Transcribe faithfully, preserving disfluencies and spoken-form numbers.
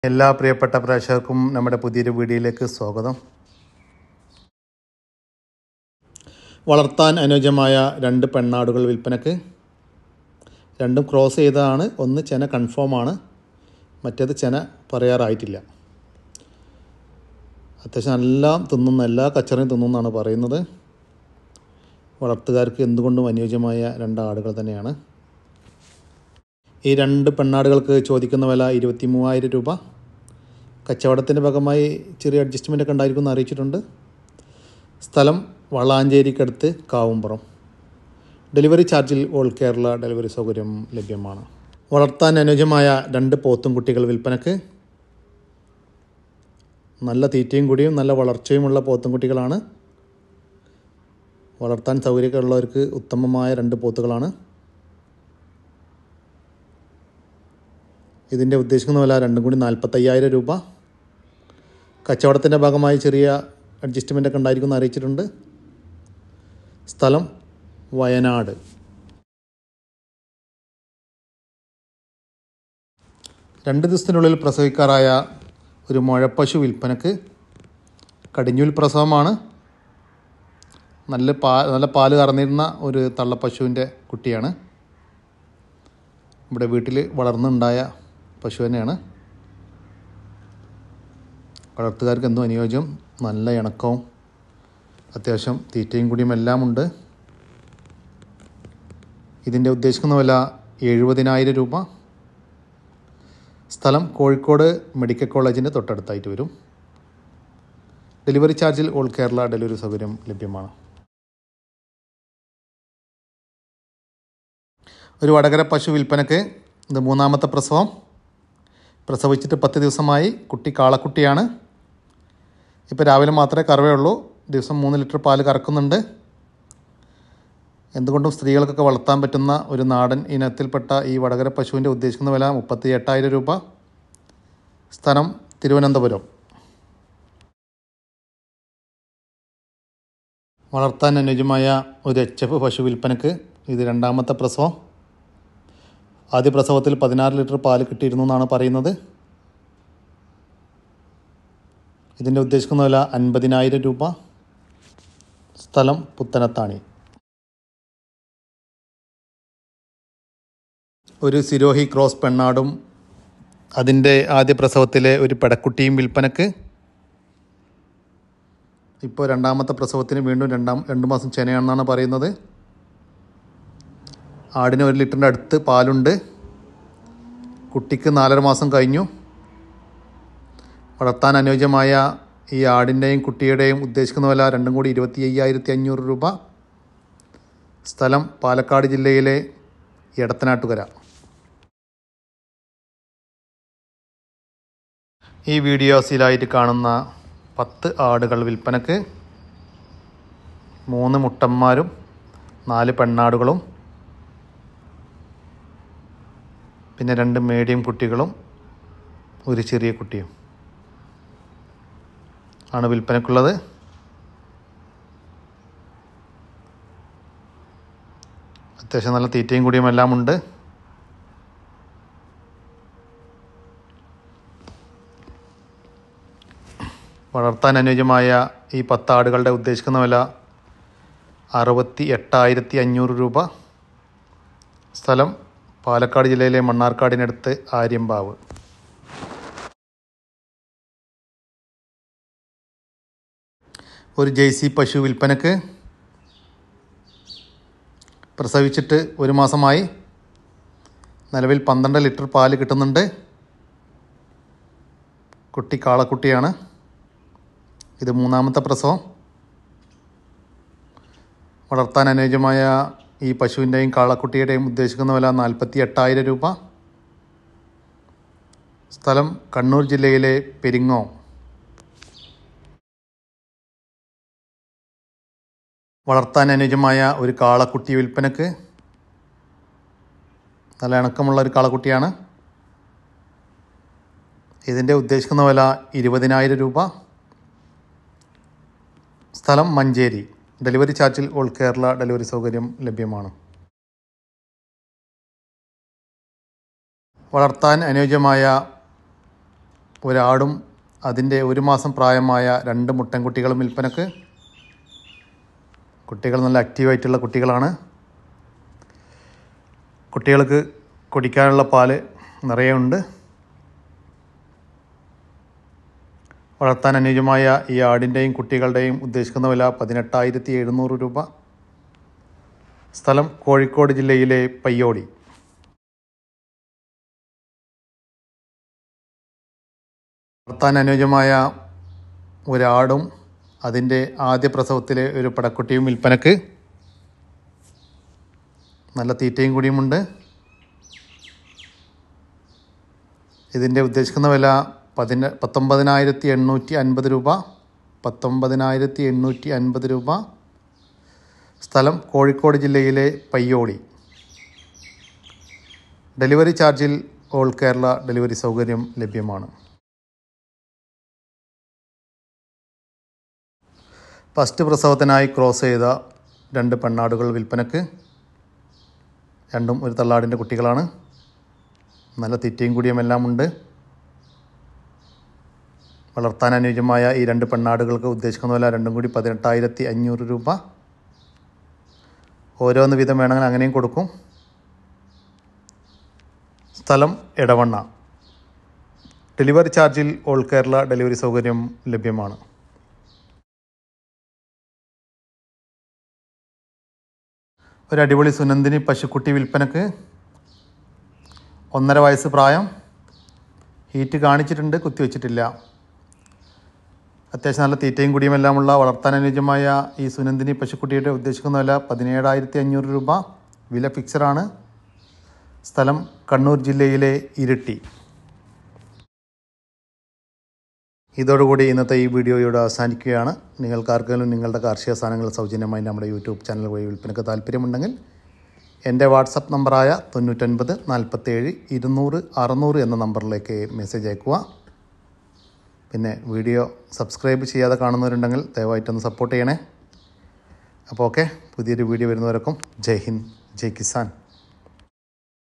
എല്ലാ പ്രിയപ്പെട്ട പ്രേക്ഷകർക്കും നമ്മുടെ പുതിയൊരു വീഡിയോയിലേക്ക് സ്വാഗതം. വളർത്താൻ അനുയോജ്യമായ രണ്ട് പെണ്ണാടുകൾ വിൽപ്പനക്ക്. രണ്ടും ക്രോസ് ചെയ്തതാണ്. ഒന്ന് ചെന കൺഫേം ആണ്, മറ്റേത് ചെന പറയാറായിട്ടില്ല. അത്യാവശ്യം എല്ലാം തിന്നുന്ന, എല്ലാ കച്ചറയും തിന്നുന്നതാണ് പറയുന്നത്. വളർത്തുകാർക്ക് എന്തുകൊണ്ടും അനുയോജ്യമായ രണ്ട് ആടുകൾ തന്നെയാണ്. ഈ രണ്ട് പെണ്ണാടുകൾക്ക് ചോദിക്കുന്ന വില ഇരുപത്തി മൂവായിരം രൂപ. കച്ചവടത്തിൻ്റെ ഭാഗമായി ചെറിയ അഡ്ജസ്റ്റ്മെൻ്റ് ഒക്കെ ഉണ്ടായിരിക്കുമെന്ന് അറിയിച്ചിട്ടുണ്ട്. സ്ഥലം വളാഞ്ചേരിക്കടുത്ത് കാവുംപുറം. ഡെലിവറി ചാർജിൽ ഓൾ കേരള ഡെലിവറി സൗകര്യം ലഭ്യമാണ്. വളർത്താൻ അനുയോജ്യമായ രണ്ട് പോത്തും കുട്ടികൾ വിൽപ്പനക്ക്. നല്ല തീറ്റയും കൂടിയും നല്ല വളർച്ചയുമുള്ള പോത്തും കുട്ടികളാണ്. വളർത്താൻ സൗകര്യമൊക്കെ ഉള്ളവർക്ക് ഉത്തമമായ രണ്ട് പോത്തുകളാണ്. ഇതിൻ്റെ ഉദ്ദേശിക്കുന്ന വില രണ്ടും കൂടി നാൽപ്പത്തയ്യായിരം രൂപ. കച്ചവടത്തിൻ്റെ ഭാഗമായി ചെറിയ അഡ്ജസ്റ്റ്മെൻ്റ് ഒക്കെ ഉണ്ടായിരിക്കുമെന്ന് അറിയിച്ചിട്ടുണ്ട്. സ്ഥലം വയനാട്. രണ്ട് ദിവസത്തിനുള്ളിൽ പ്രസവിക്കാറായ ഒരു മുഴപ്പശു വിൽപ്പനക്ക്. കടിഞ്ഞൂൽ പ്രസവമാണ്. നല്ല പാ നല്ല പാല് കറന്നിരുന്ന ഒരു തള്ളപ്പശുവിൻ്റെ കുട്ടിയാണ്. ഇവിടെ വീട്ടിൽ വളർന്നുണ്ടായ പശു തന്നെയാണ്. വളർത്തുകാർക്ക് എന്തോ അനുയോജ്യം. നല്ല ഇണക്കവും അത്യാവശ്യം തീറ്റയും കൂടിയും എല്ലാം ഉണ്ട്. ഇതിൻ്റെ ഉദ്ദേശിക്കുന്ന വില എഴുപതിനായിരം രൂപ. സ്ഥലം കോഴിക്കോട് മെഡിക്കൽ കോളേജിൻ്റെ തൊട്ടടുത്തായിട്ട് വരും. ഡെലിവറി ചാർജിൽ ഓൾ കേരള ഡെലിവറി സൗകര്യം ലഭ്യമാണ്. ഒരു വടകര പശു വിൽപ്പനക്ക്. ഇത് മൂന്നാമത്തെ പ്രസവം. പ്രസവിച്ചിട്ട് പത്ത് ദിവസമായി. കുട്ടി കാളക്കുട്ടിയാണ്. ഇപ്പോൾ രാവിലെ മാത്രമേ കറവയുള്ളൂ. ദിവസം മൂന്ന് ലിറ്റർ പാല് കറക്കുന്നുണ്ട്. എന്തുകൊണ്ടും സ്ത്രീകൾക്കൊക്കെ വളർത്താൻ പറ്റുന്ന ഒരു നാടൻ ഇനത്തിൽപ്പെട്ട ഈ വടകര പശുവിൻ്റെ ഉദ്ദേശിക്കുന്ന വില മുപ്പത്തി എട്ടായിരം രൂപ. സ്ഥലം തിരുവനന്തപുരം. വളർത്താൻ അനുയോജ്യമായ ഒരു എച്ച് എഫ് പശു വിൽപ്പനക്ക്. ഇത് രണ്ടാമത്തെ പ്രസവം. ആദ്യ പ്രസവത്തിൽ പതിനാറ് ലിറ്റർ പാല് കിട്ടിയിരുന്നു എന്നാണ് പറയുന്നത്. ഇതിൻ്റെ ഉദ്ദേശിക്കുന്ന വില അൻപതിനായിരം രൂപ. സ്ഥലം പുത്തനത്താണി. ഒരു സിരോഹി ക്രോസ് പെണ്ണാടും അതിൻ്റെ ആദ്യ പ്രസവത്തിലെ ഒരു പെടക്കുട്ടിയും വിൽപ്പനക്ക്. ഇപ്പോൾ രണ്ടാമത്തെ പ്രസവത്തിന് വീണ്ടും രണ്ടാം രണ്ട് മാസം ചെനയാണെന്നാണ് പറയുന്നത്. ആടിന് ഒരു ലിറ്ററിൻ്റെ അടുത്ത് പാലുണ്ട്. കുട്ടിക്ക് നാലര മാസം കഴിഞ്ഞു. വളർത്താൻ അനുയോജ്യമായ ഈ ആടിൻ്റെയും കുട്ടിയുടെയും ഉദ്ദേശിക്കുന്ന വില രണ്ടും കൂടി ഇരുപത്തി അയ്യായിരത്തി അഞ്ഞൂറ് രൂപ. സ്ഥലം പാലക്കാട് ജില്ലയിലെ എടത്തനാട്ടുകര. ഈ വീഡിയോസിലായിട്ട് കാണുന്ന പത്ത് ആടുകൾ വിൽപ്പനക്ക്. മൂന്ന് മുട്ടന്മാരും നാല് പെണ്ണാടുകളും പിന്നെ രണ്ട് മീഡിയം കുട്ടികളും ഒരു ചെറിയ കുട്ടിയും ആണ് വിൽപ്പനക്കുള്ളത്. അത്യാവശ്യം നല്ല തീറ്റയും കൂടിയും എല്ലാം ഉണ്ട്. വളർത്താൻ അനുയോജ്യമായ ഈ പത്ത് ആടുകളുടെ ഉദ്ദേശിക്കുന്ന വില അറുപത്തി എട്ടായിരത്തി അഞ്ഞൂറ് രൂപ. സ്ഥലം പാലക്കാട് ജില്ലയിലെ മണ്ണാർക്കാടിനടുത്ത് ആര്യമ്പാവ്. ഒരു ജേഴ്സി പശു വിൽപ്പനക്ക്. പ്രസവിച്ചിട്ട് ഒരു മാസമായി. നിലവിൽ പന്ത്രണ്ട് ലിറ്റർ പാല് കിട്ടുന്നുണ്ട്. കുട്ടി കാളക്കുട്ടിയാണ്. ഇത് മൂന്നാമത്തെ പ്രസവം. വളർത്താൻ അനുയോജ്യമായ ഈ പശുവിൻ്റെയും കാളക്കുട്ടിയുടെയും ഉദ്ദേശിക്കുന്ന വില നാൽപ്പത്തി എട്ടായിരം രൂപ. സ്ഥലം കണ്ണൂർ ജില്ലയിലെ പെരിങ്ങോം. വളർത്താൻ അനുയോജ്യമായ ഒരു കാളക്കുട്ടി വിൽപ്പനക്ക്. നല്ല ഇണക്കമുള്ള ഒരു കാളക്കുട്ടിയാണ്. ഇതിൻ്റെ ഉദ്ദേശിക്കുന്ന വില ഇരുപതിനായിരം രൂപ. സ്ഥലം മഞ്ചേരി. ഡെലിവറി ചാർജിൽ ഓൾ കേരള ഡെലിവറി സൗകര്യം ലഭ്യമാണ്. വളർത്താൻ അനുയോജ്യമായ ഒരാടും അതിൻ്റെ ഒരു മാസം പ്രായമായ രണ്ട് മുട്ടൻകുട്ടികളും വിൽപ്പനക്ക്. കുട്ടികൾ നല്ല ആക്റ്റീവായിട്ടുള്ള കുട്ടികളാണ്. കുട്ടികൾക്ക് കുടിക്കാനുള്ള പാല് നിറയെ ഉണ്ട്. വളർത്താൻ അനുയോജ്യമായ ഈ ആടിൻ്റെയും കുട്ടികളുടെയും ഉദ്ദേശിക്കുന്ന വില പതിനെട്ടായിരത്തി എഴുന്നൂറ് രൂപ. സ്ഥലം കോഴിക്കോട് ജില്ലയിലെ പയ്യോളി. വളർത്താൻ അനുയോജ്യമായ ഒരാടും അതിൻ്റെ ആദ്യ പ്രസവത്തിലെ ഒരു പടക്കുട്ടിയും വിൽപ്പനക്ക്. നല്ല തീറ്റയും കൂടിയുമുണ്ട്. ഇതിൻ്റെ ഉദ്ദേശിക്കുന്ന വില പതിന പത്തൊമ്പതിനായിരത്തി എണ്ണൂറ്റി അൻപത് രൂപ. പത്തൊമ്പതിനായിരത്തി എണ്ണൂറ്റി അൻപത് രൂപ. സ്ഥലം കോഴിക്കോട് ജില്ലയിലെ പയ്യോളി. ഡെലിവറി ചാർജിൽ ഓൾ കേരള ഡെലിവറി സൗകര്യം ലഭ്യമാണ്. ഫസ്റ്റ് പ്രസവത്തിനായി ക്രോസ് ചെയ്ത രണ്ട് പെണ്ണാടുകൾ വിൽപ്പനക്ക്. രണ്ടും ഒരു തള്ളാടിൻ്റെ കുട്ടികളാണ്. നല്ല തീറ്റയും കൂടിയും എല്ലാം ഉണ്ട്. വളർത്താൻ അനുയോജ്യമായ ഈ രണ്ട് പെണ്ണാടുകൾക്ക് ഉദ്ദേശിക്കുന്ന വില രണ്ടും കൂടി പതിനെട്ടായിരത്തി അഞ്ഞൂറ് രൂപ. ഓരോന്ന് വീതം വേണമെങ്കിൽ അങ്ങനെയും കൊടുക്കും. സ്ഥലം എടവണ്ണ. ഡെലിവറി ചാർജിൽ ഓൾ കേരള ഡെലിവറി സൗകര്യം ലഭ്യമാണ്. ഒരു അടിപൊളി സുനന്ദിനി പശുക്കുട്ടി വിൽപ്പനക്ക്. ഒന്നര വയസ്സ് പ്രായം. ഹീറ്റ് കാണിച്ചിട്ടുണ്ട്, കുത്തിവെച്ചിട്ടില്ല. അത്യാവശ്യം നല്ല തീറ്റയും കുടിയും എല്ലാമുള്ള വളർത്താൻ അനുയോജ്യമായ ഈ സുനന്ദിനി പശുക്കുട്ടിയുടെ ഉദ്ദേശിക്കുന്ന വില പതിനേഴായിരത്തി അഞ്ഞൂറ് രൂപ. വില ഫിക്സഡാണ്. സ്ഥലം കണ്ണൂർ ജില്ലയിലെ ഇരിട്ടി. ഇതോടുകൂടി ഇന്നത്തെ ഈ വീഡിയോയോട് അവസാനിക്കുകയാണ്. നിങ്ങൾക്കാർക്കെങ്കിലും നിങ്ങളുടെ കാർഷിക സാധനങ്ങൾ സൗജന്യമായി നമ്മുടെ യൂട്യൂബ് ചാനൽ വഴി വിൽപ്പനയ്ക്ക് താല്പര്യമുണ്ടെങ്കിൽ എൻ്റെ വാട്സപ്പ് നമ്പറായ തൊണ്ണൂറ്റൊൻപത് നാൽപ്പത്തേഴ് ഇരുന്നൂറ് അറുന്നൂറ് എന്ന നമ്പറിലേക്ക് മെസ്സേജ് അയക്കുക. പിന്നെ വീഡിയോ സബ്സ്ക്രൈബ് ചെയ്യാതെ കാണുന്നവരുണ്ടെങ്കിൽ ദയവായിട്ടൊന്ന് സപ്പോർട്ട് ചെയ്യണേ. അപ്പോൾ ഓക്കെ, പുതിയൊരു വീഡിയോ വരുന്നവരൊക്കെ ജയ് ഹിന്ദ്, ജയ് കിസാൻ.